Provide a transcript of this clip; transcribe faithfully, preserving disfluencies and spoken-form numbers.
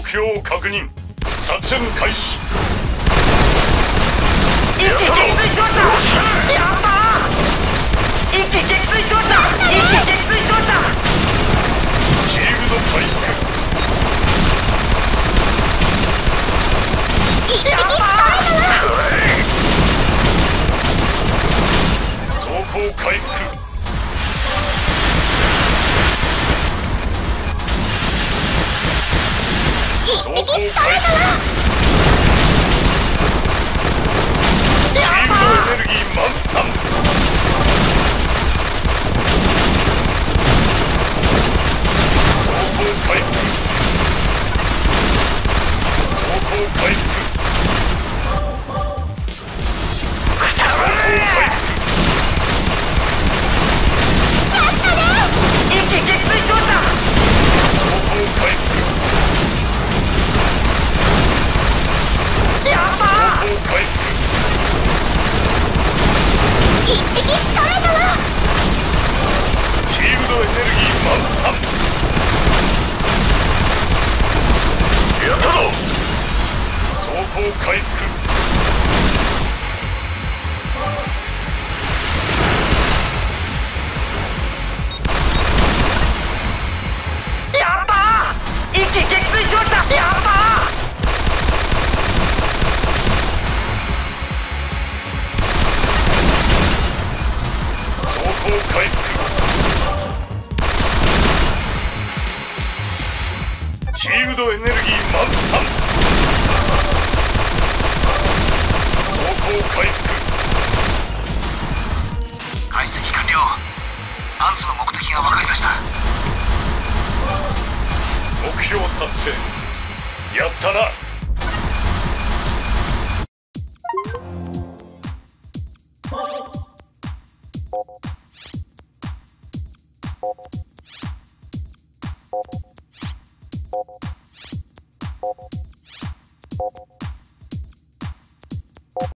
目標を確認。作戦開始。 一気撃墜しました。やったー。一気撃墜しました。一気撃墜しました。 シールド回復。 やったー。 走行回復。走行回復。シールドエネルギー満タン。走行回復。走行回復。走行回復。 一気撃墜しました。 走行回復。 やったー。 走行回復。 一匹捕まえたわ。 シールドエネルギー満タン。やったぞ。走行回復。 やったー。一気撃墜しました。やったー。 走行回復。シールドエネルギー満タン。走行回復。 解析完了。アンツの目的が分かりました。 目標達成。やったな。 you